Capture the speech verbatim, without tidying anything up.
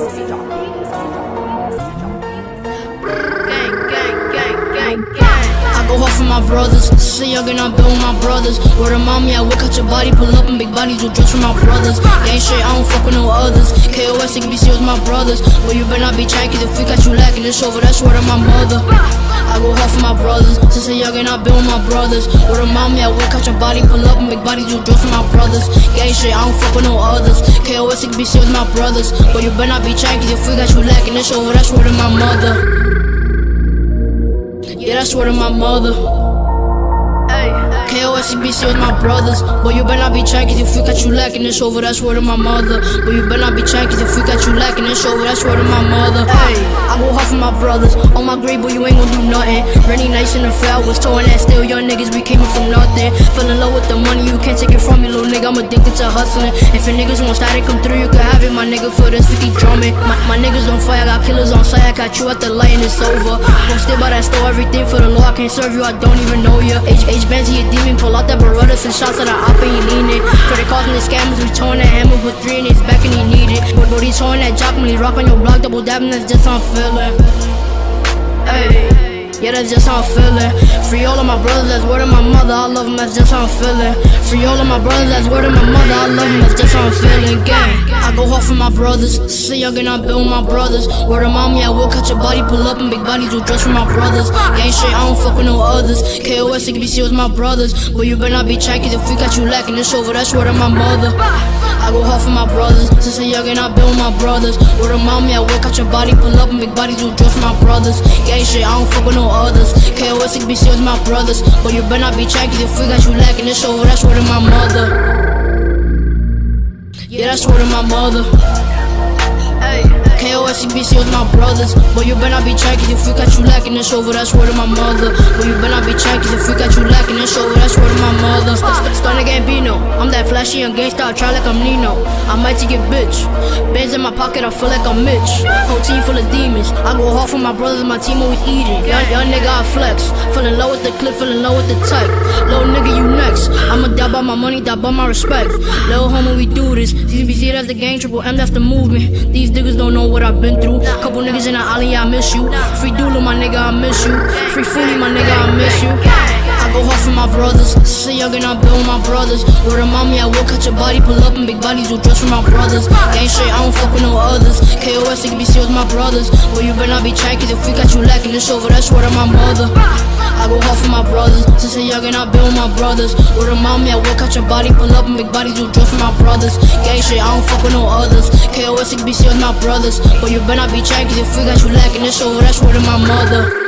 I go hard for my brothers. Say young and I build with my brothers. Word of mommy, I will cut your body, pull up and big bodies will dress for my brothers. Gang shit, I don't fuck with no others. K O S, it can be sealed with my brothers. But you better not be trying, cause if we got you lacking, it's over, that's word of my mother. I go hard for my brothers. Since a young and I build with my brothers. Word of mommy, I will cut your body, pull up and big bodies will dress for my brothers. Gang shit, I don't fuck with no others. K O S, it can be sealed with my brothers. But you better not be trying, cause if we got you lacking, it's over, that's word of my mother. Yeah, that's word of my mother. K O S C B C with my brothers. But you better not be trying, cause if we got you lacking, it's over, that's word of my mother. But you better not be trying, cause if we got you lacking, it's over, that's word of my mother. Hey, I go hard for my brothers. On my grade, boy, you ain't gon' do nothing. Rennie nice in the fair, was towing that still. Young niggas, we came from nothing. Fell in love with the money, you can't take it from me, little nigga. I'm addicted to hustling. If your niggas want start to come through, you can have it, my nigga. For this, we keep drumming. My, my niggas on fire, I got killers on site. I got you at the light and it's over. Gon' stay by that store, everything for the law. I can't serve you, I don't even know ya. H, H Benz, he a demon, pull out that Beretta, send shots at the op and he leaning. Credit cards and the scammers, we towing that hammer, put three in his back and he need it. But he's towing that jock when he rock on your block, double dabbing, that's just how I'm feeling. Hey. Yeah, that's just how I'm feeling. Free all of my brothers, that's word of my mother. I love them, that's just how I'm feeling. Free all of my brothers, that's word of my mother. I love them, that's just how I'm feeling. Gang, I go hard for my brothers. Say young and I build with my brothers. Word of mommy, I will cut your body, pull up and big bodies will dress for my brothers. Gang shit, I don't fuck with no others. K O S, it can be sealed with my brothers. But you better not be trying, cause if we got you lacking, it's over, that's word of my mother. I go hard for my brothers. Since a young and I build with my brothers. Word of mommy, I will cut your body, pull up and big bodies will dress for my brothers. Gang shit, I don't fuck with no others. K O S, it can be sealed with my brothers. But you better not be trying, cause if we got you lacking, it's over, that's word of my mother. Yeah, that's word of my mother. K O S, it can be sealed with my brothers. But you better not be trying, cause if we got you lacking, it's over, that's word of my mother. But you better not be trying, cause if we got you lacking, it's over, that's word of my mother. Stunning Gambino, I'm that flashy young gangsta, I try like I'm Nino. I might take it, bitch. Bands in my pocket, I feel like I'm Mitch. Whole team full of demons. I go hard for my brothers, my team always eating. Young, young nigga, I flex. Fell in love with the clip, fell in love with the type. Little nigga, you next. I'ma die by my money, die by my respect. Little homie, we do this. C B C, that's the gang, triple M, that's the movement. These niggas don't know what I've been through. Couple niggas in the alley, I miss you. Free Dula, my nigga, I miss you. Free Foolie, my nigga, I miss you. I go hard for my brothers. Say young and I build with my brothers. Word of mommy, I will cut your body, pull up and big bodies will dress for my brothers. Gang shit, I don't fuck with no others. K O S, it can be sealed with my brothers. But you better not be trying, cause if we got you lacking, it's over, that's word of my mother. I go hard for my brothers. Since a young and I build with my brothers. Word of mommy, I will cut your body, pull up and big bodies will dress for my brothers. Gang shit, I don't fuck with no others. K O S, it can be sealed with my brothers. But you better not be trying, cause if we got you lacking, it's over, that's word of my mother.